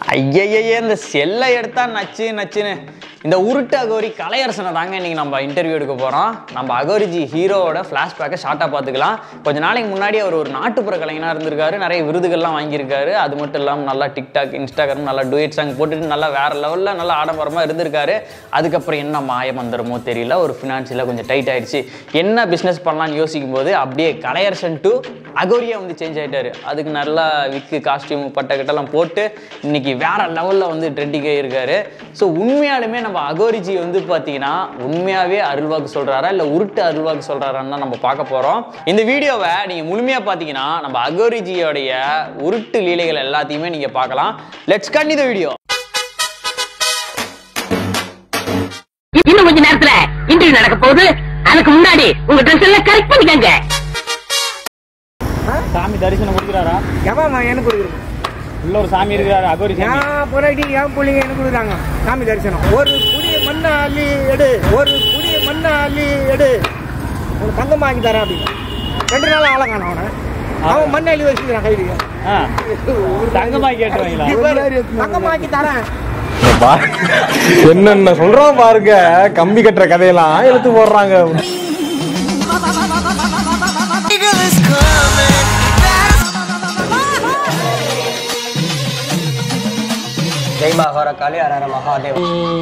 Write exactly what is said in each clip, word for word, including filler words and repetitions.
ஐயையே இந்த செல்லை எடுத்தா நச்சு நச்சுன்னு இந்த உருட்டு அகோரி கலையரசனை தாங்க இன்னைக்கு நம்ம இன்டர்வியூ எடுக்க போகிறோம். நம்ம அகோரிஜி ஹீரோவோட ஃப்ளாஷ்பேக்கை ஷார்ட்டாக பார்த்துக்கலாம். கொஞ்ச நாளைக்கு முன்னாடி அவர் ஒரு நாட்டுப்புற கலைஞனாக இருந்திருக்காரு, நிறைய விருதுகள்லாம் வாங்கியிருக்காரு. அது மட்டும் இல்லாமல் நல்லா டிக்டாக் இன்ஸ்டாகிராம் நல்லா டூயட் சாங் போட்டுட்டு நல்லா வேறு லெவலில் நல்லா ஆடம்பரமாக இருந்திருக்காரு. அதுக்கப்புறம் என்ன மாய மந்திரமோ தெரியல, ஒரு ஃபினான்ஷியலாக கொஞ்சம் டைட் ஆகிடுச்சு. என்ன பிஸ்னஸ் பண்ணலான்னு யோசிக்கும் போது அப்படியே கலையரசன் டு அகோரியாக வந்து சேஞ்ச் ஆகிட்டாரு. அதுக்கு நல்லா விக்கு காஸ்டியூம் பட்டை கிட்டலாம் போட்டு இன்னைக்கு வேற லெவலில் வந்து ட்ரெண்டிங் ஆகியிருக்காரு. ஸோ உண்மையாலுமே நம்ம அகோரிஜி வந்து பார்த்தீங்கன்னா உண்மையாகவே அருள்வாக்கு சொல்கிறாரா இல்லை உருட்டு அருள்வாக்கு சொல்கிறாரான்னு தான் நம்ம பார்க்க போகிறோம். இந்த வீடியோவை நீங்கள் முழுமையாக பார்த்தீங்கன்னா நம்ம அகோரிஜியோடைய உருட்டு லீலைகள் எல்லாத்தையுமே நீங்கள் பார்க்கலாம். Let's continue the video. இன்னும் கொஞ்ச நேரத்துல இன்டர்வியூ நடக்க போகுது. அதுக்கு முன்னாடி உங்க ட்ரெஸ் எல்லாம் கரெக்ட் பண்ணிக்கங்க. சாமி தரிசனம் கொடுக்குறாரா? எவன் எனக்கு கொடுக்குறது? உள்ள ஒரு சாமி இருக்கிறாரு அகோரிஜி. என் பொறாட்டி என் பிள்ளைங்க எனக்கு கொடுக்குறாங்க சாமி தரிசனம். ஒரு குடிய மண்ணை அள்ளி எடு, ஒரு குடிய மண்ணை அள்ளி எடு, உனக்கு தங்கம் வாங்கி தரேன் அப்படின்னு. ரெண்டு நாள் ஆளங்கான அவனை அவன் மண்ணை அள்ளி வச்சுக்கிறான் கையில. தங்கமா கேட்டுவாங்களா? தங்கமாக்கி தரேன் என்னென்ன சொல்றோம் பாருங்க. கம்பி கட்டுற கதையெல்லாம் எடுத்து போடுறாங்க. ஜெய் மகார காளி அரர மகாதேவ்.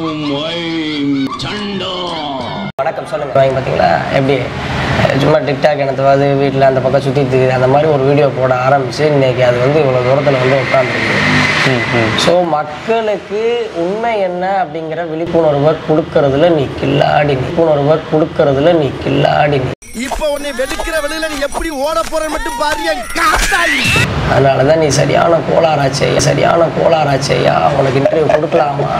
வணக்கம், சொல்லுங்க. வாங்கி பார்த்தீங்களா எப்படி சும்மா டிக்டாக் எனத்துவாது வீட்டில் அந்த பக்கம் சுற்றிட்டு அந்த மாதிரி ஒரு வீடியோ போட ஆரம்பிச்சு இன்னைக்கு அது வந்து இவ்வளோ தூரத்தில் வந்து உட்காந்துருக்கு. ஸோ மக்களுக்கு உண்மை என்ன அப்படிங்கிற விழிப்புணர்வை கொடுக்கறதுல நீ கில்லாடி நீ விழிப்புணர்வை கொடுக்கறதுல நீ கில்லாடி நீ இப்போ உன்னை வெடுக்கிற வெளியில நீ எப்படி ஓட போற மட்டும் பாரு. அதனாலதான் நீ சரியான கோளாராச்சையா சரியான கோளாராச்சையா உனக்கு இன்டர்வியூ கொடுக்கலாமா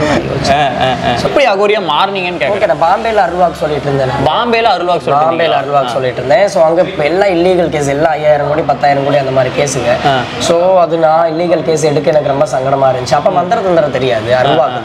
எப்படி அகோரியா மார்னிங்கன்னு கேட்க. நான் பாம்பேல அருள்வாக்கு சொல்லிட்டு இருந்தேன். பாம்பேல அருள்வாக்கு பாம்பேல அருள்வாக்கு சொல்லிட்டு இருந்தேன். ஸோ அங்க எல்லாம் இல்லீகல் கேஸ், எல்லாம் ஐயாயிரம் கோடி பத்தாயிரம் கோடி அந்த மாதிரி கேஸுங்க. ஸோ அது நான் இல்லீகல் கேஸ் எடுக்க எனக்கு ரொம்ப சங்கடமா இருந்துச்சு. அப்ப மந்திர தந்திரம் தெரியாது, அருள்வாக்கு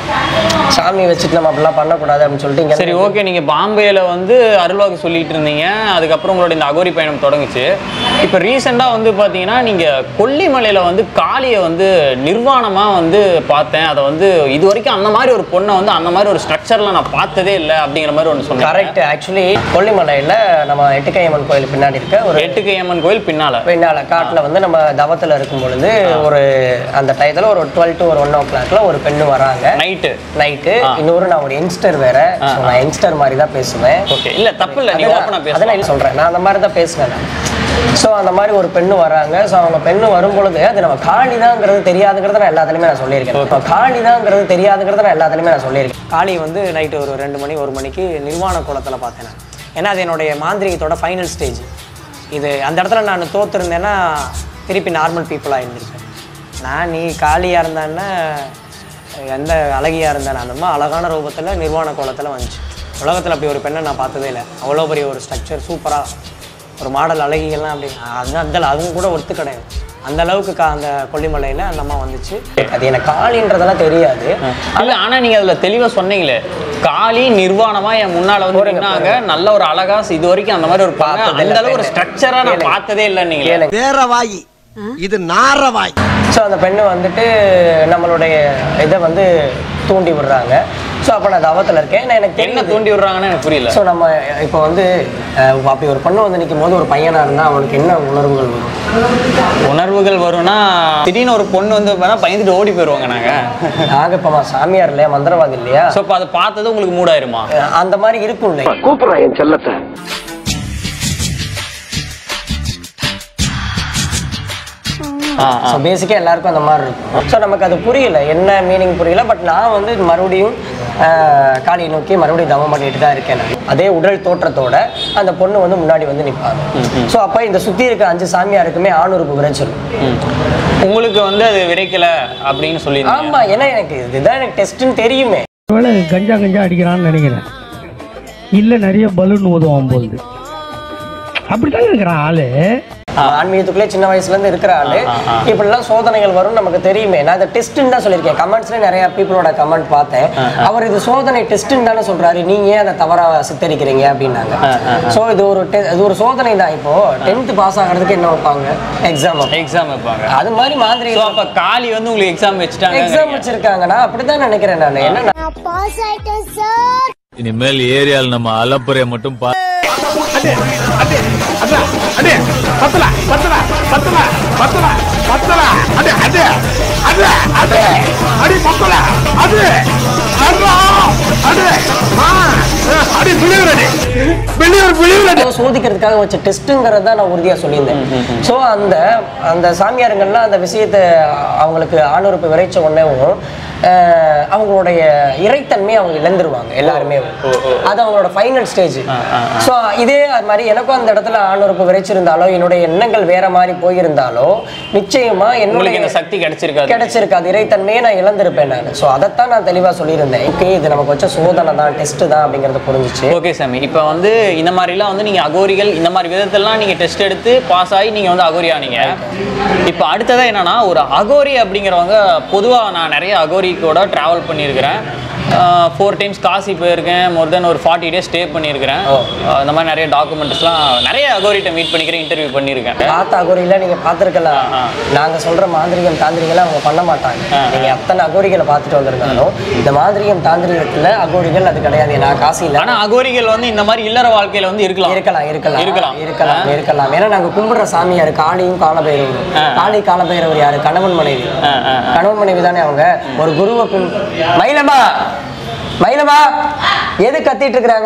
சாமி வச்சுட்டு நம்ம அப்படிலாம் பண்ணக்கூடாது அப்படின்னு சொல்லிட்டு. சரி, ஓகே. நீங்க பாம்பேல வந்து அருள்வாக்கு சொல்லிட்டு இருந்தீங்க, அதுக்கப்புறம் உங்களோட இந்த அகோரி பயணம் தொடங்குச்சு. இப்போ ரீசெண்டாக வந்து பார்த்தீங்கன்னா நீங்கள் கொல்லிமலையில் வந்து காளியை வந்து நிர்வாணமாக வந்து பார்த்தேன். அதை வந்து இது வரைக்கும் அந்த மாதிரி ஒரு பொண்ணை வந்து அந்த மாதிரி ஒரு ஸ்ட்ரக்சரில் நான் பார்த்ததே இல்லை அப்படிங்கிற மாதிரி ஒன்று சொன்னேன். கரெக்ட். ஆக்சுவலி கொல்லிமலையில் நம்ம எட்டுக்கையம்மன் கோயில் பின்னாடி இருக்க ஒரு எட்டுக்கையம்மன் கோயில் பின்னால் பின்னால் காட்டில் வந்து நம்ம தவத்தில் இருக்கும் பொழுது ஒரு அந்த டயத்தில் ஒரு டுவெல் டு ஒரு ஒன் ஓ கிளாக்ல ஒரு பெண்ணு வராங்க. நைட்டு நைட்டு இன்னொரு நான் ஒரு யங்ஸ்டர் வேற, நான் யங்ஸ்டர் மாதிரி தான் பேசுவேன். ஓகே, இல்லை தப்பு இல்லை, நீ ஓப்பனாக பேச. அதெல்லாம் சொல்றேன், நான் அந்த மாதிரி தான் பேசுவேன். ஸோ அந்த மாதிரி ஒரு பெண்ணு வராங்க. ஸோ அவங்க பெண்ணு வரும்பொழுது அது நம்ம காளி தாங்கிறது தெரியாதுங்கிறத நான் எல்லாத்துலையுமே நான் சொல்லியிருக்கேன். இப்போ காளி தாங்கிறது தெரியாதுங்கிறத நான் எல்லாத்துலையுமே நான் சொல்லியிருக்கேன். காளி வந்து நைட்டு ஒரு ரெண்டு மணி ஒரு மணிக்கு நிர்வாண கோலத்தில் பார்த்தேன் நான். ஏன்னா அது என்னுடைய மாந்திரிகத்தோட ஃபைனல் ஸ்டேஜ். இது அந்த இடத்துல நான் தோற்றுருந்தேன்னா திருப்பி நார்மல் பீப்புளாக இருந்திருப்பேன். நான் நீ காளியாக இருந்தான்னா எந்த அழகியாக இருந்தேன், அந்த மாதிரி அழகான ரூபத்தில் நிர்வாண கோலத்தில் வந்துச்சு. உலகத்தில் அப்படி ஒரு பெண்ணை நான் பார்த்ததே இல்லை. அவ்வளோ பெரிய ஒரு ஸ்ட்ரக்சர், சூப்பராக ஒரு மாடல் அழகிகள்லாம் அப்படி அது அந்த அதுவும் கூட ஒத்து கிடையாது. அந்த அளவுக்கு கா அந்த கொல்லிமலையில் அந்த அம்மா வந்துச்சு. அது எனக்கு காளின்றதெல்லாம் தெரியாது. இல்லை, ஆனால் நீங்கள் அதில் தெளிவாக சொன்னீங்களே, காளி நிர்வாணமாக என் முன்னால் வந்து நின்னாங்க, நல்ல ஒரு அழகா இது வரைக்கும் அந்த மாதிரி ஒரு அந்த அளவு ஒரு ஸ்ட்ரக்சராக நான் பார்த்ததே இல்லை. நீங்கள் வேற வாய், இது நார வாய். ஸோ அந்த பெண்ணு வந்துட்டு நம்மளுடைய இதை வந்து தூண்டி விடுறாங்க. ஸோ அப்போ நான் தவத்தில் இருக்கேன். நான் எனக்கு என்ன தூண்டி விடுறாங்கன்னு எனக்கு புரியல. ஸோ நம்ம இப்போ வந்து அப்படி ஒரு பொண்ணு வந்து நிற்கும் போது ஒரு பையனாக இருந்தால் அவனுக்கு என்ன உணர்வுகள் வரும்? உணர்வுகள் வரும்னா திடீர்னு ஒரு பொண்ணு வந்து பயந்துட்டு ஓடி போயிடுவாங்க. நாங்கள் நாங்கள் இப்போ சாமியார் இல்லையா, மந்திரவாதி இல்லையா? ஸோ இப்போ அதை பார்த்தது உங்களுக்கு மூடாயிருமா? அந்த மாதிரி இருக்கும் இல்லை. கூப்பிடுறேன் என் செல்லத்தை. ஸோ பேசிக்காக எல்லாருக்கும் அந்த மாதிரி இருக்கும். ஸோ நமக்கு அது புரியல, என்ன மீனிங் புரியல. பட் நான் வந்து மறுபடியும் காளியை நோக்கி மறுபடியும் தவம் பண்ணிட்டு தான் இருக்கேன். நான் அதே உடல் தோற்றத்தோட அந்த பொண்ணு வந்து முன்னாடி வந்து நிற்பாங்க. ஸோ அப்போ இந்த சுற்றி இருக்க அஞ்சு சாமியாருக்குமே ஆணுறுப்பு விரைச்சிடும். உங்களுக்கு வந்து அது விரைக்கல அப்படின்னு சொல்லி. ஆமாம், ஏன்னா எனக்கு இதுதான் எனக்கு டெஸ்ட்டுன்னு தெரியுமே. கஞ்சா கஞ்சா அடிக்கிறான்னு நினைக்கிறேன். இல்லை நிறைய பலூன் ஊதுவான் போகுது, அப்படித்தான் இருக்கிறான் ஆளு. ஆன்மீகத்துக்குள்ளே சின்ன வயசுல இருந்து இருக்கிற ஆளு இப்படிலாம் சோதனைகள் வரும் நமக்கு தெரியுமே. நான் அதை டெஸ்ட்னு தான் சொல்லியிருக்கேன். கமெண்ட்ஸ்ல நிறைய பீப்புளோட கமெண்ட் பார்த்தேன். அவர் இது சோதனை டெஸ்ட்னு தானே சொல்றாரு, நீங்க ஏன் அதை தவறா சித்தரிக்கிறீங்க அப்படின்னாங்க. ஸோ இது ஒரு இது ஒரு சோதனை தான். இப்போ டென்த் பாஸ் ஆகிறதுக்கு என்ன வைப்பாங்க? எக்ஸாம் எக்ஸாம் வைப்பாங்க. அது மாதிரி மாதிரி அப்ப காளி வந்து உங்களுக்கு எக்ஸாம் வச்சுட்டாங்க. எக்ஸாம் வச்சிருக்காங்க. நான் அப்படிதான் நினைக்கிறேன். நான் என்ன பாஸ் ஆயிட்டேன் சார். இனிமேல் ஏரியால நம்ம அலப்புறைய மட்டும் பா சோதிக்கிறதுக்காக வச்ச டெஸ்ட்ங்கிறத நான் உறுதியா சொல்லியிருந்தேன். ஸோ அந்த அந்த சாமியாருங்கள்லாம் அந்த விஷயத்தை அவங்களுக்கு ஆணுறுப்பு விரைச்ச உடனேவும் அவங்களுடைய இறைத்தன்மையை அவங்க இழந்துருவாங்க எல்லாருமே. அது அவங்களோட ஃபைனல் ஸ்டேஜ். ஸோ இதே அது மாதிரி எனக்கும் அந்த இடத்துல ஆணுறுப்பு விரைச்சிருந்தாலோ என்னுடைய எண்ணங்கள் வேற மாதிரி போயிருந்தாலோ நிச்சயமா என்னுடைய சக்தி கிடைச்சிருக்காது கிடைச்சிருக்காது இறைத்தன்மையை நான் இழந்திருப்பேன் நான். ஸோ அதைத்தான் நான் தெளிவாக சொல்லியிருந்தேன். ஓகே, இது நமக்கு வச்ச சோதனை தான், டெஸ்ட் தான் அப்படிங்கிறது புரிஞ்சிச்சு. ஓகே சாமி, இப்போ வந்து இந்த மாதிரிலாம் வந்து நீங்கள் அகோரிகள் இந்த மாதிரி விதத்தெல்லாம் நீங்கள் டெஸ்ட் எடுத்து பாஸ் ஆகி நீங்கள் வந்து அகோரி ஆனீங்க. இப்போ அடுத்ததாக என்னன்னா, ஒரு அகோரி அப்படிங்கிறவங்க பொதுவாக நான் நிறைய அகோரி கூட ட்ராவல் பண்ணியிருக்கிறேன். ஃபோர் டைம்ஸ் காசி போயிருக்கேன். மோர் தென் ஒரு ஃபார்ட்டி டேஸ் ஸ்டே பண்ணியிருக்கிறேன். இந்த மாதிரி நிறைய டாக்குமெண்ட்ஸ்லாம் நிறைய அகோரிட்ட மீட் பண்ணிக்கிறேன், இன்டர்வியூ பண்ணியிருக்கேன். பார்த்த அகோரியில் நீங்கள் பார்த்துருக்கலாம். நாங்கள் சொல்கிற மாந்திரிகம் தாந்திரிகளை அவங்க பண்ண மாட்டாங்க. நீங்கள் அத்தனை அகோரிகளை பார்த்துட்டு வந்திருந்தாலும் இந்த மாந்திரிகம் தாந்திரிகத்தில் அகோரிகள் அது கிடையாது. நான் காசியில் ஆனால் அகோரிகள் வந்து இந்த மாதிரி இல்லற வாழ்க்கையில் வந்து இருக்கலாம் இருக்கலாம் இருக்கலாம் இருக்கலாம் இருக்கலாம் இருக்கலாம் ஏன்னா நாங்கள் கும்பிடுற சாமியார் காளியும் காலபைரவரும். காளி காலபைரவர் யாரு? கணவன் மனைவி. கணவன் மனைவி தானே அவங்க. ஒரு குருவை பின் மயிலமா மயிலமா எது கத்திட்டு இருக்கிறாங்க?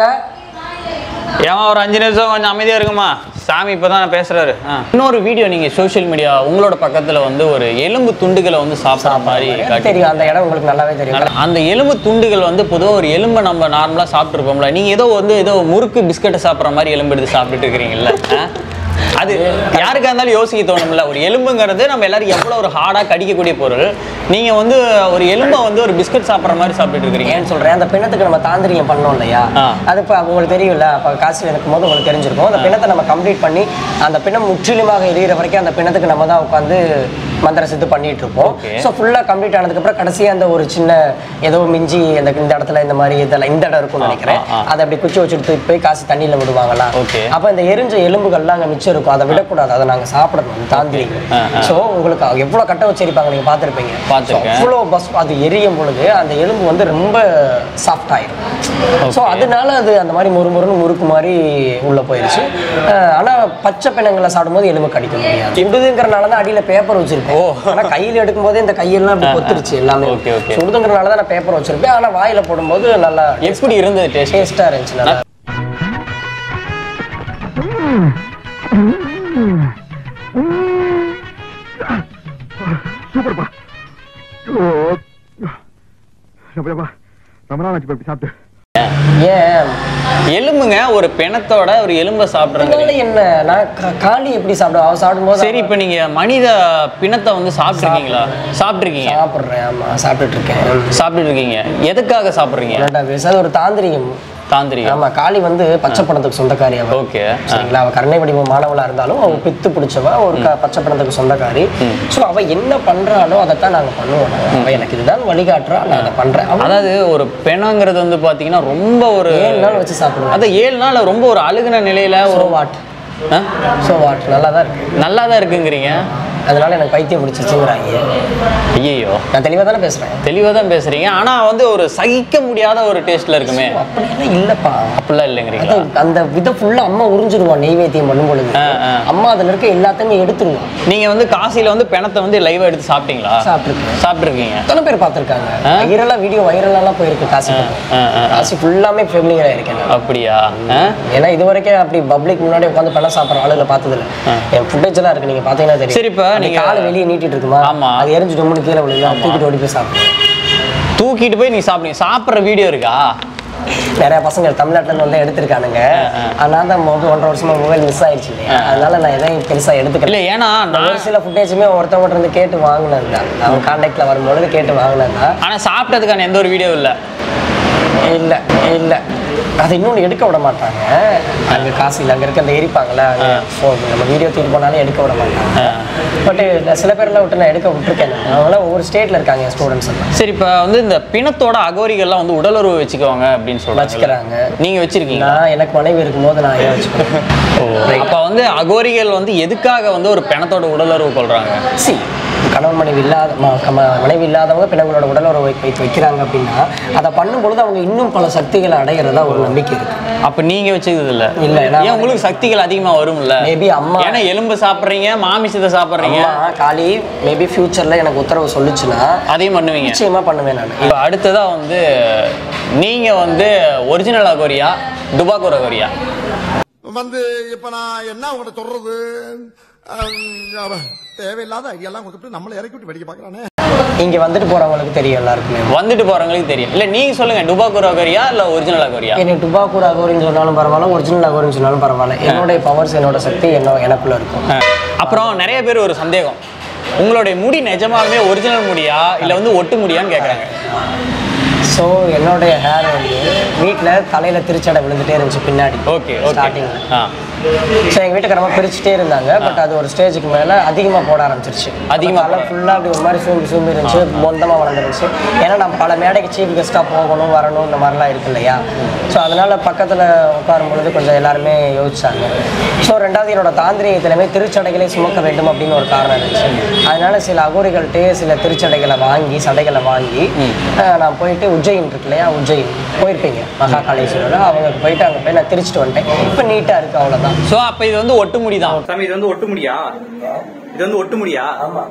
ஏமா ஒரு அஞ்சு நிமிஷம் கொஞ்சம் அமைதியா இருக்குமா? சாமி இப்பதான் பேசுறாரு. இன்னொரு வீடியோ நீங்க சோசியல் மீடியா உங்களோட பக்கத்துல வந்து ஒரு எலும்பு துண்டுகளை வந்து சாப்பிட்ற மாதிரி தெரியும். அந்த இடம் உங்களுக்கு நல்லாவே தெரியும். அந்த எலும்பு துண்டுகள் வந்து பொதுவாக ஒரு எலும்பை நம்ம நார்மலா சாப்பிட்டுருப்போம்ல, நீங்க ஏதோ வந்து ஏதோ முறுக்கு பிஸ்கட்டை சாப்பிட்ற மாதிரி எலும்பு எடுத்து சாப்பிட்டுட்டு இருக்கிறீங்கல்ல, அது யாருக்கா இருந்தாலும் யோசிக்க தோணும்ல. ஒரு எலும்புங்கிறது நம்ம எல்லாரும் எவ்வளோ ஒரு ஹார்டாக கடிக்கக்கூடிய பொருள். நீங்க வந்து ஒரு எலும்பை வந்து ஒரு பிஸ்கட் சாப்பிட்ற மாதிரி சாப்பிட்டுட்டு இருக்கிறீங்க. ஏன்னு சொல்றேன், அந்த பிணத்துக்கு நம்ம தாந்திரியம் பண்ணோம் இல்லையா, அது இப்போ உங்களுக்கு தெரியும்ல. அப்போ காசியில் இருக்கும் போது உங்களுக்கு தெரிஞ்சிருக்கும். அந்த பிணத்தை நம்ம கம்ப்ளீட் பண்ணி அந்த பிணம் முற்றிலுமாக எரியிற வரைக்கும் அந்த பிணத்துக்கு நம்ம தான் உட்காந்து மந்திர சித்து பண்ணிட்டு இருப்போம். ஸோ ஃபுல்லாக கம்ப்ளீட் ஆனதுக்கப்புறம் கடைசியாக அந்த ஒரு சின்ன ஏதோ மிஞ்சி இந்த இந்த இடத்துல இந்த மாதிரி இதெல்லாம் இந்த இடம் இருக்கும்னு நினைக்கிறேன். அதை அப்படி குச்சி வச்சுட்டு தூக்கி போய் காசு தண்ணியில் விடுவாங்களா. அப்போ இந்த எரிஞ்ச எலும்புகள்லாம் அங்கே மிச்சம் இருக்கும். அதை விடக்கூடாது, அதை நாங்கள் சாப்பிடணும் தாந்திரிகம். ஸோ உங்களுக்கு எவ்வளோ கட்ட வச்சிருப்பாங்க நீங்கள் பார்த்துருப்பீங்க. அவ்வளோ பஸ் அது எரியும் பொழுது அந்த எலும்பு வந்து ரொம்ப சாஃப்ட் ஆயிடும். ஸோ அதனால அது அந்த மாதிரி முறு முறுன்னு முறுக்கு மாதிரி உள்ள போயிடுச்சு. ஆனால் பச்சை பிணங்களை சாப்பிடும்போது எலும்பு கடிக்க முடியாது. சுடுதுங்கிறனால தான் அடியில் பேப்பர் வச்சிருப்போம். ஆனால் கையில் எடுக்கும் போதே இந்த கையெல்லாம் அப்படி கொத்துருச்சு எல்லாமே. சுடுதுங்கிறனால தான் நான் பேப்பர் வச்சிருப்பேன். ஆனால் வாயில போடும்போது நல்லா எப்படி இருந்தது? டேஸ்டா இருந்துச்சு. நல்லா சூப்பர்ப்பா. ரொம்ப நாள் ஆச்சு சாப்பிட்டு. ஏன் எலும்புங்க ஒரு பிணத்தோட ஒரு எலும்பை சாப்பிட்றது என்ன? நான் காளி எப்படி சாப்பிடுவோம்? அவ சாப்பிடும்போது சரி. இப்போ நீங்க மனித பிணத்தை வந்து சாப்பிட்ருக்கீங்களா? சாப்பிட்ருக்கீங்க? சாப்பிட்றேன். ஆமா, சாப்பிட்டுட்டு இருக்கேன். சாப்பிட்டுட்டு இருக்கீங்க. எதுக்காக சாப்பிட்றீங்க? அது ஒரு தாந்திரிகம். தாந்திரிகம். ஆமா, காளி வந்து பச்சை பணத்துக்கு சொந்தக்காரி. அவ ஓகே, சரிங்களா? அவ கருணை வடிவ மாணவளா இருந்தாலும் அவ பித்து பிடிச்சவ ஒரு பச்சை பணத்துக்கு சொந்தக்காரி. ஸோ அவ என்ன பண்றாளோ அதைத்தான் நாங்க பண்ணுவோம். அவ எனக்கு இதுதான் வழிகாட்டுறா, நான் அதை பண்றேன். அதாவது ஒரு பெணங்கிறது வந்து பாத்தீங்கன்னா ரொம்ப ஒரு ஏழு நாள் வச்சு சாப்பிடுவோம். அது ஏழு நாள் ரொம்ப ஒரு அழுகுன நிலையில ஒரு வாட் ஸோ வாட் நல்லா தான் இருக்கு. நல்லா தான் இருக்குங்கிறீங்க. அதனால எனக்கு பைத்தியம் பிடிச்சிருச்சுங்கிறாங்க. ஐயோ, நான் தெளிவாக தானே பேசுறேன். தெளிவாக தான் பேசுறீங்க. ஆனா வந்து ஒரு சகிக்க முடியாத ஒரு டேஸ்ட்ல இருக்குமே. அப்படியெல்லாம் இல்லப்பா. அப்படிலாம் இல்லைங்கிறீங்க. அந்த விதை ஃபுல்லா அம்மா உறிஞ்சிருவான் நெய்வேத்தியம் பண்ணும் பொழுது. அம்மா அதுல இருக்க எல்லாத்தையுமே எடுத்துருவான். நீங்க வந்து காசியில வந்து பிணத்தை வந்து லைவா எடுத்து சாப்பிட்டீங்களா? சாப்பிட்டுருக்கேன். சாப்பிட்டுருக்கீங்க. எத்தனை பேர் பார்த்துருக்காங்க? வைரலா வீடியோ வைரலாலாம் போயிருக்கு. காசி காசி ஃபுல்லாமே ஃபேமிலியா இருக்கேன். அப்படியா? ஏன்னா இது வரைக்கும் அப்படி பப்ளிக் முன்னாடி உட்காந்து பணம் சாப்பிட்ற ஆளுகளை பார்த்ததில்ல. என் ஃபுட்டேஜ் எல்லாம் இருக்கு, நீங்க பாத்தீங்கன்னா தெரியும். சரி, இப்போ நீங்க காலை வெளியே நீட்டிட்டு இருக்குமா? ஆமா, அது எரிஞ்சு டொம்முன்னு கீழே விழுந்து தூக்கிட்டு ஓடி போய் சாப்பிடுவேன். தூக்கிட்டு போய் நீ சாப்பிடுங்க. சாப்பிட்ற வீடியோ இருக்கா? நிறைய பசங்க தமிழ்நாட்டுல இருந்து வந்து எடுத்திருக்கானுங்க. அதனால தான் ஒன்றரை வருஷமா மொபைல் மிஸ் ஆயிடுச்சு இல்லையா, அதனால நான் எதையும் பெருசா எடுத்துக்கல. ஏன்னா ஒரு சில ஃபுட்டேஜுமே ஒருத்தவங்க இருந்து கேட்டு வாங்கினது தான். அவங்க கான்டாக்ட்ல வரும்பொழுது கேட்டு வாங்கினது தான். ஆனா சாப்பிட்டதுக்கான எந்த ஒரு வீடியோ இல்லை. இல்ல இல்ல அதை இன்னொன்று எடுக்க விட மாட்டாங்க. அங்கே காசு இல்லை, அங்கே இருக்க அந்த எரிப்பாங்களே, ஸோ நம்ம வீடியோ தூக்கி போனாலும் எடுக்க விட மாட்டாங்க. பட் சில பேர்லாம் விட்டு நான் எடுக்க விட்டுருக்கேன். அவங்களாம் ஒவ்வொரு ஸ்டேட்டில் இருக்காங்க என் ஸ்டூடெண்ட்ஸ் எல்லாம். சரி, இப்போ வந்து இந்த பிணத்தோட அகோரிகள்லாம் வந்து உடலுறவு வச்சுக்குவாங்க அப்படின்னு சொல்லி வச்சுக்கிறாங்க. நீங்கள் வச்சிருக்கீங்க? நான் எனக்கு மனைவி இருக்கும்போது நான் ஏன் வச்சுக்கிறேன். அப்போ வந்து அகோரிகள் வந்து எதுக்காக வந்து ஒரு பிணத்தோட உடலுறவு கொள்றாங்க? சி கணவன் மனைவி இல்லாத மனைவி இல்லாதவங்க பிணங்களோட உடலுறவு வைத்து வைக்கிறாங்க அப்படின்னா அதை பண்ணும்பொழுது அவங்க இன்னும் பல சக்திகளை அடைகிறதா ஒரு நம்பிக்கை இருக்கு. அப்ப நீங்க வச்சது இல்ல? இல்ல. ஏன் உங்களுக்கு சக்திகள் அதிகமா வரும்ல? மேபி அம்மா ஏன்னா எலும்பு சாப்பிட்றீங்க, மாமிசத்தை சாப்பிட்றீங்க. காலி மேபி ஃபியூச்சர்ல எனக்கு உத்தரவு சொல்லுச்சுன்னா அதையும் பண்ணுவீங்க? நிச்சயமா பண்ணுவேன் நான். இப்போ அடுத்ததா வந்து நீங்க வந்து ஒரிஜினல் அகோரியா டுபாக்கூர் அகோரியா? வந்து இப்ப நான் என்ன உங்கள்கிட்ட சொல்றது, தேவையில்லாத ஐடியெல்லாம் கொடுத்துட்டு நம்மளை இறக்கி விட்டு வெடிக்க பாக்குறானே. இங்க வந்துட்டு போறவங்களுக்கு தெரியும், எல்லாருக்குமே வந்துட்டு போறவங்களுக்கு தெரியும். இல்ல நீங்க சொல்லுங்க, டுபாக்கூர் அகோரியா இல்ல ஒரிஜினல் அகோரியா? எனக்கு டுபாக்கூர் அகோரின்னு சொன்னாலும் பரவாயில்ல, ஒரிஜினல் அகோரின்னு சொன்னாலும் பரவாயில்ல. என்னோட பவர்ஸ் என்னோட சக்தி என்ன எனக்குள்ள இருக்கும். அப்புறம் நிறைய பேர் ஒரு சந்தேகம், உங்களுடைய முடி நிஜமாலுமே ஒரிஜினல் முடியா இல்ல வந்து ஒட்டு முடியான்னு கேக்குறாங்க. ஸோ என்னுடைய ஹேர் வந்து வீட்டில் தலையில் திருச்சடை விழுந்துட்டே இருந்துச்சு பின்னாடி. ஓகே ஸ்டார்டிங்கில். ஸோ எங்கள் வீட்டுக்காரமாக பிரிச்சுட்டே இருந்தாங்க. பட் அது ஒரு ஸ்டேஜுக்கு மேலே அதிகமாக போட ஆரம்பிச்சிருச்சு. அதிகமாக ஃபுல்லாக அப்படி ஒரு மாதிரி சூம்பி சூம்பி இருந்துச்சு, மொந்தமாக வளர்ந்துருந்துச்சு. ஏன்னா நம்ம பல மேடைக்கு சீஃப் கெஸ்ட்டாக போகணும் வரணும் இந்த மாதிரிலாம் இருக்கு இல்லையா. ஸோ அதனால் பக்கத்தில் உட்காரும் பொழுது கொஞ்சம் எல்லாருமே யோசிச்சாங்க. ஸோ ரெண்டாவது என்னோட தாந்திரிகத்திலுமே திருச்சடைகளை சுமக்க வேண்டும் அப்படின்னு ஒரு காரணம் இருந்துச்சு. அதனால சில அகோரிகள்கிட்டே சில திருச்சடைகளை வாங்கி சடைகளை வாங்கி நான் போயிட்டு உஜ்ஜயின் இருக்கு இல்லையா, உஜ்ஜயின் போயிருப்பீங்க மகா காலேஜில், அவங்க போயிட்டு அங்கே போய் நான் திருச்சிட்டு வந்துட்டேன். இப்போ நீட்டாக இருக்குது, அவ்வளோதான். ஸோ அப்போ இது வந்து ஒட்டு முடி தான் சாமி? இது வந்து ஒட்டு முடியா? இது வந்து ஒட்டு முடியா? ஆமாம்.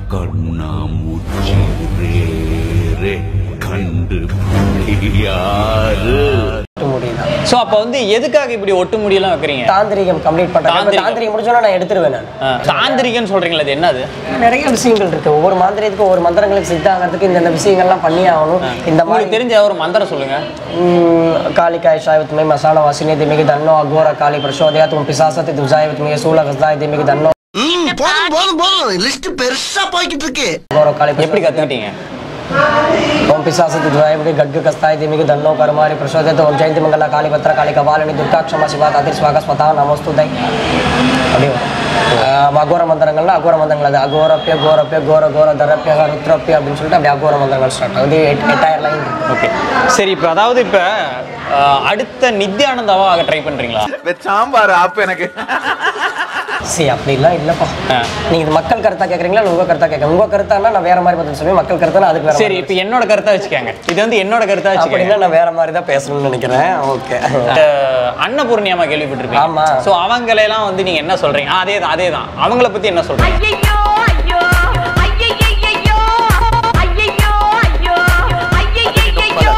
சோ அப்ப வந்து எதுக்காக இப்படி ஒட்டு முடியெல்லாம் வைக்கிறீங்க? தாந்திரிகம் கம்ப்ளீட் பண்றாங்க. தாந்திரிகம் முடிஞ்சோனா நான் எடுத்துருவேன் நான். தாந்திரிகம்னு சொல்றீங்களா, அது என்னது? நிறைய விஷயங்கள் இருக்கு. ஒவ்வொரு மாந்திரிகத்துக்கு ஒவ்வொரு மந்திரங்களுக்கு சித்தாகிறதுக்கு இந்த விஷயங்கள்லாம் பண்ணி ஆகணும். இந்த மாதிரி தெரிஞ்ச ஒரு மந்திரம் சொல்லுங்க. காளிகாய் சாயவத்மே மசான வாசினே திமிகி தன்னோ அகோர காளி பிரசோதயா தும் பிசாசத்தி துஜாயவத்மே சூல கஸ்தாய் திமிகி தன்னோ. போதும் போதும் போதும், லிஸ்ட் பெருசா போய்கிட்டு இருக்கு. அகோர காளி எப்படி கத்துக்கிட்டீங்க? ओम पिशाच दुर्गाय गड्ग कस्ताय दिमिग दन्नो कर्मारि प्रचोदयत ओम जयंती मंगला काली भद्र काली कपालिनी दुर्गा क्षमा शिवा तातिर स्वागा स्वता नमोस्तुते அப்படியே அகோர மந்திரங்கள்ல அகோர மந்திரங்கள் அது அகோரப்பிய கோரப்பிய கோர கோர தரப்பிய ருத்ரப்பிய அப்படின்னு சொல்லிட்டு அப்படியே அகோர மந்திரங்கள் ஸ்டார்ட் ஆகுது. எட்டாயிரம் லைன். ஓகே சரி, இப்போ அதாவது இப்போ அடுத்த நித்யானந்தாவா ஆக ட்ரை பண்றீங்களா? சாம்பார் ஆப் எனக்கு சரி அப்படிலாம் இல்லப்பா. நீங்க மக்கள் கருத்தா கேக்குறீங்களா இல்ல உங்க கருத்தா கேக்குறீங்க? உங்க கருத்தானா நான் வேற மாதிரி பதில் சொல்லுவேன், மக்கள் கருத்தானா அதுக்கு வேற. சரி, இப்போ என்னோட கருத்தா வச்சுக்கோங்க. இது வந்து என்னோட கருத்தா வச்சுக்கோங்க. அப்படின்னா நான் வேற மாதிரி தான் பேசணும்னு நினைக்கிறேன். ஓகே. அன்னபூர்ணி அம்மா கேள்விப்பட்டிருப்பீங்க. ஆமா. சோ அவங்களை எல்லாம் வந்து நீங்க என்ன சொல்றீங்க? அதே தான் அதே தான் அவங்கள பத்தி என்ன சொல்றீங்க? ஐயோ ஐயோ ஐயோ ஐயோ ஐயோ ஐயோ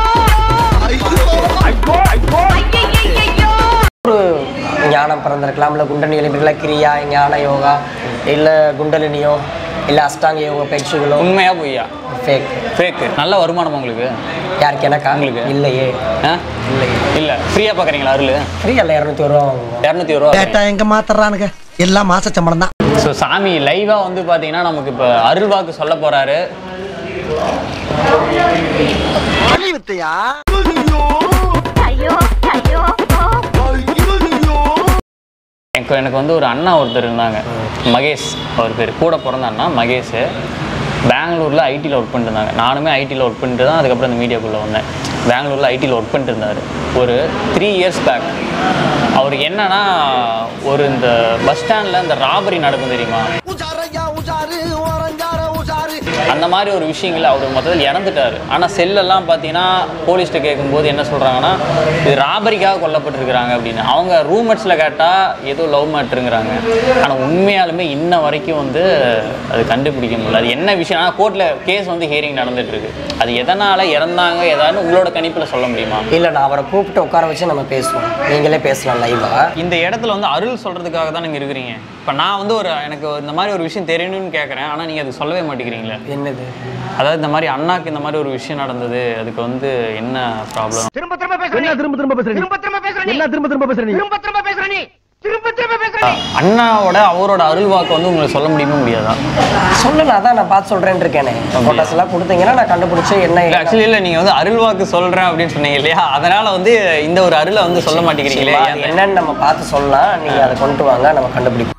ஒரு ஞானம் பிறந்திருக்கலாம், இல்லை குண்டலினி எழுப்பிருக்கலாம், கிரியா ஞான யோகா இல்லை குண்டலினியோ இல்லை அஷ்டாங்க யோகா பயிற்சிகளோ. உண்மையா பொய்யா? ஃபேக். ஃபேக். நல்ல வருமானம் உங்களுக்கு? யாருக்கு? எனக்கா? உங்களுக்கு இல்லையே. இல்லையே. இல்ல ஃப்ரீயா பாக்குறீங்களா? அருள் ஃப்ரீ அல்ல, இரநூத்தி ஒரு ரூபா வாங்குவோம். இரநூத்தி ஒரு ரூபா கேட்டா எங்க மாத்துறானுங்க, எல்லாம் மாச சம்பளம் தான். ஸோ சாமி லைவா வந்து பாத்தீங்கன்னா நமக்கு இப்போ அருள் வாக்கு சொல்ல போறாரு. எனக்கு வந்து ஒரு அண்ணா ஒருத்தர் இருந்தாங்க, மகேஷ் அவர் பேர். கூட பிறந்த அண்ணா மகேஷ். பெங்களூரில் ஐடியில் ஒர்க் பண்ணிட்டு இருந்தாங்க. நானுமே ஐடியில் ஒர்க் பண்ணிட்டு தான் அதுக்கப்புறம் இந்த மீடியாக்குள்ளே வந்தேன். பெங்களூரில் ஐடியில் ஒர்க் பண்ணிட்டு இருந்தார். ஒரு த்ரீ இயர்ஸ் பேக் அவருக்கு என்னன்னா, ஒரு இந்த பஸ் ஸ்டாண்டில் இந்த ராபரி நடக்கும் தெரியுமா, அந்த மாதிரி ஒரு விஷயங்கள் அவர் மொத்தத்தில் இறந்துட்டார். ஆனால் செல்லெல்லாம் பார்த்தீங்கன்னா போலீஸ்கிட்ட கேட்கும்போது என்ன சொல்கிறாங்கன்னா, இது ராபரிக்காக கொல்லப்பட்டிருக்கிறாங்க அப்படின்னு. அவங்க ரூம்மேட்ஸில் கேட்டால் ஏதோ லவ் மேட்ருங்கிறாங்க. ஆனால் உண்மையாலுமே இன்ன வரைக்கும் வந்து அது கண்டுபிடிக்க முடியல. அது என்ன விஷயம்? ஆனால் கோர்ட்டில் கேஸ் வந்து ஹியரிங் நடந்துகிட்ருக்கு. அது எதனால் இறந்தாங்க ஏதாவது உங்களோட கணிப்பில் சொல்ல முடியுமா? இல்லை, நான் அவரை கூப்பிட்டு உட்கார வச்சு நம்ம பேசுவோம், நீங்களே பேசலாம் லைவாக. இந்த இடத்துல வந்து அருள் சொல்கிறதுக்காக தான் நீங்கள் இருக்கிறீங்க. இப்போ நான் வந்து ஒரு எனக்கு இந்த மாதிரி ஒரு விஷயம் தெரியணும்னு கேட்குறேன், ஆனால் நீங்கள் அது சொல்லவே மாட்டேங்கிறீங்களே. என்னது? அதாவது இந்த மாதிரி அண்ணாக்கு இந்த மாதிரி ஒரு விஷயம் நடந்தது, அதுக்கு வந்து என்ன ப்ராப்ளம்? திரும்ப திரும்ப பேசுறீங்க. என்ன திரும்ப திரும்ப பேசுறீங்க? திரும்ப திரும்ப பேசுறீங்க. என்ன திரும்ப திரும்ப பேசுறீங்க? திரும்ப திரும்ப பேசுறீங்க. அண்ணாவோட அவரோட அருள்வாக்கு வந்து உங்களுக்கு சொல்ல முடியுமா முடியாதா? சொல்லல, அதான் நான் பார்த்து சொல்றேன்னு இருக்கேனே. போட்டோஸ் எல்லாம் கொடுத்தீங்கன்னா நான் கண்டுபிடிச்சு என்ன ஆக்சுவலி இல்லை, நீங்க வந்து அருள்வாக்கு சொல்றேன் அப்படின்னு சொன்னீங்க இல்லையா, அதனால வந்து இந்த ஒரு அருளை வந்து சொல்ல மாட்டேங்கிறீங்களே. என்னன்னு நம்ம பார்த்து சொல்லலாம், நீங்க அதை கொண்டு வாங்க, நம்ம கண்டுபிடிப்போம்.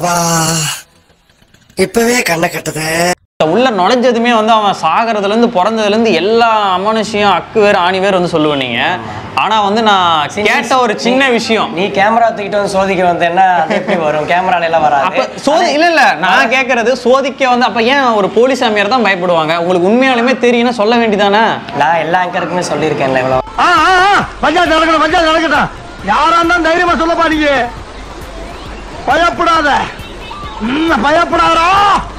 இப்பவே கண்ணை கட்டுது. உள்ள நுழைஞ்சதுமே வந்து அவன் சாகிறதுல இருந்து பிறந்ததுல இருந்து எல்லா அமானுஷியம் அக்கு வேறு ஆணி வேறு வந்து சொல்லுவேன் நீங்க. ஆனா வந்து நான் கேட்ட ஒரு சின்ன விஷயம், நீ கேமரா தூக்கிட்டு வந்து சோதிக்க வந்தேன்னா அது எப்படி வரும்? கேமரால எல்லாம் வராது. அப்ப சோதி இல்ல இல்ல நான் கேட்கறது சோதிக்க வந்து அப்ப ஏன் ஒரு போலீஸ் சாமியார் தான் பயப்படுவாங்க? உங்களுக்கு உண்மையாலுமே தெரியும்னா சொல்ல வேண்டியதானே? நான் எல்லா ஆங்கருக்குமே சொல்லியிருக்கேன்ல இவ்வளவு. பஞ்சாயத்து நடக்கணும், பஞ்சாயத்து நடக்கட்டும். யாரா இருந்தாலும் தைரியமா சொல்லப்பா, நீங்க பயப்படாத, பயப்படாதா.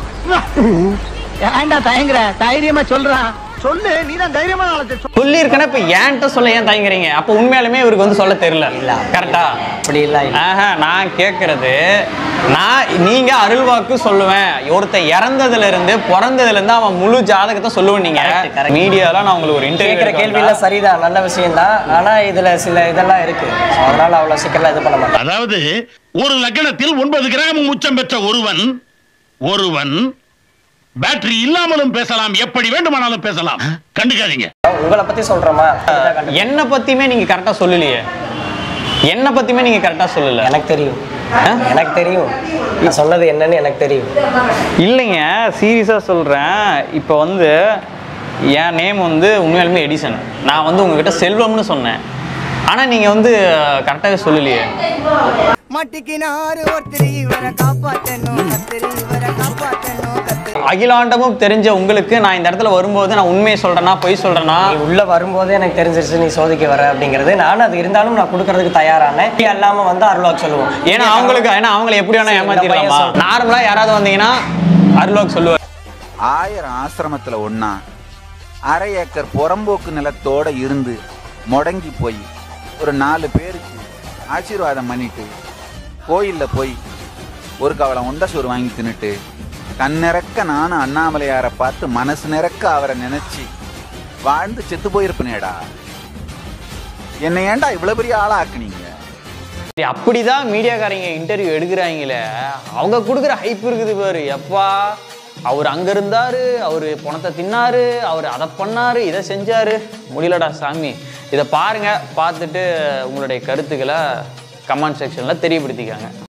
ஏன்டா தயங்குற? தைரியமா சொல்றான். சொல்லு, நீ தான் தைரியமா சொல்லி இருக்கேன்னா இப்ப ஏன்ட்ட சொல்ல ஏன் தயங்குறீங்க? அப்ப உண்மையாலுமே இவருக்கு வந்து சொல்ல தெரியல இல்ல, கரெக்டா? அப்படி இல்ல. ஆஹா, நான் கேட்கறது, நான் நீங்க அருள்வாக்கு சொல்லுவேன், ஒருத்தன் இறந்ததுல இருந்து பிறந்ததுல இருந்து அவன் முழு ஜாதகத்தை சொல்லுவேன். நீங்க மீடியால நான் உங்களுக்கு ஒரு இன்டர்வியூ கேட்கிற கேள்வி எல்லாம் சரிதான், நல்ல விஷயம் தான். ஆனா இதுல சில இதெல்லாம் இருக்கு, அதனால அவ்வளவு சீக்கிரம் இது பண்ண மாட்டேன். அதாவது ஒரு லக்னத்தில் ஒன்பது கிராம் உச்சம் பெற்ற ஒருவன் ஒருவன் பேட்டரி இல்லாமலும் பேசலாம், எப்படி வேண்டுமானாலும் பேசலாம். கண்டுக்காதீங்க. உங்களை பத்தி சொல்றோமா? என்ன பத்தியுமே நீங்க கரெக்டா சொல்லலையே. என்ன பத்தியுமே நீங்க கரெக்டா சொல்லல. எனக்கு தெரியும், எனக்கு தெரியும், நான் சொன்னது என்னன்னு எனக்கு தெரியும். இல்லைங்க, சீரியஸா சொல்றேன். இப்போ வந்து என் நேம் வந்து உண்மையாலுமே எடிசன். நான் வந்து உங்ககிட்ட செல்வம்னு சொன்னேன், ஆனா நீங்க வந்து கரெக்டாவே சொல்லலையே. மாட்டிக்கினாரு ஒருத்தர், இவரை காப்பாத்தணும் கத்திரி, இவரை காப்பாத்தணும் கத்திரி. அகிலாண்டமும் தெரிஞ்ச உங்களுக்கு நான் இந்த இடத்துல வரும்போது நான் உண்மையை சொல்றேன்னா பொய் சொல்றேன்னா? நீ உள்ள வரும்போதே எனக்கு தெரிஞ்சிருச்சு நீ சோதிக்க வர அப்படிங்கிறது. நானும் அது இருந்தாலும் நான் கொடுக்கறதுக்கு தயாரானேன். இல்லாம வந்து அருள்வாக்கு சொல்லுவோம். ஏன்னா அவங்களுக்கு ஏன்னா அவங்களை எப்படி வேணா ஏமாத்திடலாமா? நார்மலா யாராவது வந்தீங்கன்னா அருள்வாக்கு சொல்லுவார். ஆயிரம் ஆசிரமத்துல ஒன்னா அரை ஏக்கர் புறம்போக்கு நிலத்தோட இருந்து முடங்கி போய் ஒரு நாலு பேருக்கு ஆசீர்வாதம் பண்ணிட்டு கோயில்ல போய் ஒரு கவலை உண்டசோறு வாங்கி தின்னுட்டு கண்ணிறக்க நானும் அண்ணாமலையாரை பார்த்து மனசு நிறக்க அவரை நினைச்சு வாழ்ந்து செத்து போயிருப்பேனேடா. என்னை ஏன்டா இவ்வளவு பெரிய ஆளா ஆக்குனீங்க? அப்படிதான் மீடியாக்காரங்க இன்டர்வியூ எடுக்கிறாங்களே, அவங்க கொடுக்குற ஹைப் இருக்குது பாரு. எப்பா அவர் அங்க இருந்தாரு, அவரு பணத்தை தின்னாரு, அவர் அதை பண்ணாரு, இதை செஞ்சாரு. முடியலடா சாமி. இதை பாருங்க, பார்த்துட்டு உங்களுடைய கருத்துக்களை கமெண்ட் செக்ஷன்ல தெரியப்படுத்திக்காங்க.